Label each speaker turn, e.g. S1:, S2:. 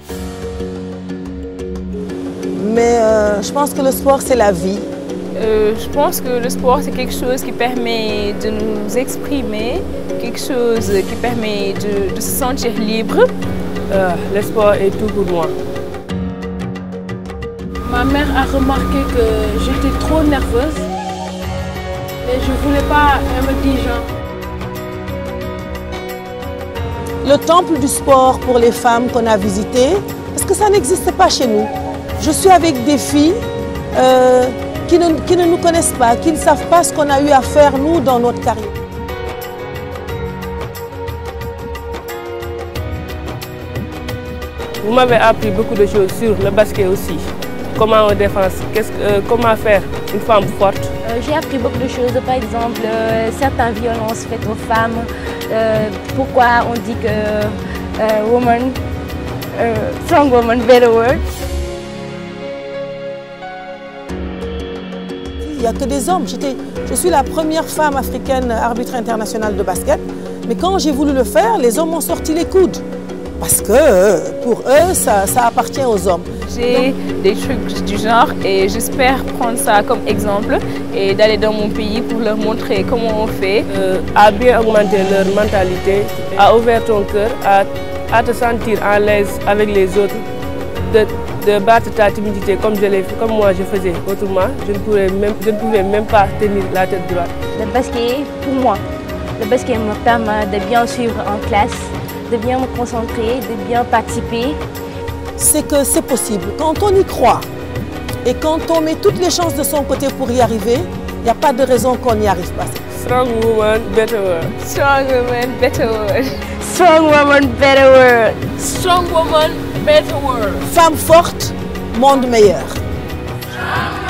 S1: Mais je pense que le sport, c'est la vie.
S2: Je pense que le sport, c'est quelque chose qui permet de nous exprimer, quelque chose qui permet de se sentir libre.
S3: Le sport est tout pour moi.
S4: Ma mère a remarqué que j'étais trop nerveuse et je ne voulais pas, elle me dit genre...
S1: Le temple du sport pour les femmes qu'on a visité, parce que ça n'existe pas chez nous. Je suis avec des filles qui ne nous connaissent pas, qui ne savent pas ce qu'on a eu à faire nous dans notre carrière.
S3: Vous m'avez appris beaucoup de choses sur le basket aussi. Comment on défend, comment faire une femme forte.
S5: J'ai appris beaucoup de choses, par exemple, certaines violences faites aux femmes, pourquoi on dit que strong woman, better word.
S1: Il n'y a que des hommes. Je suis la première femme africaine arbitre internationale de basket. Mais quand j'ai voulu le faire, les hommes ont sorti les coudes. Parce que pour eux, ça appartient aux hommes.
S2: J'ai des trucs du genre et j'espère prendre ça comme exemple et d'aller dans mon pays pour leur montrer comment on fait.
S3: À bien augmenter leur mentalité, à ouvrir ton cœur, à te sentir à l'aise avec les autres, de battre ta timidité comme moi je faisais. Autrement, je ne pouvais même pas tenir la tête droite.
S5: Le basket, pour moi, le basket me permet de bien suivre en classe, de bien me concentrer, de bien participer.
S1: C'est que c'est possible. Quand on y croit et quand on met toutes les chances de son côté pour y arriver, il n'y a pas de raison qu'on n'y arrive pas.
S3: Strong woman, better world.
S2: Strong woman, better world.
S5: Strong woman, better world.
S4: Strong woman, better world.
S1: Femme forte, monde meilleur.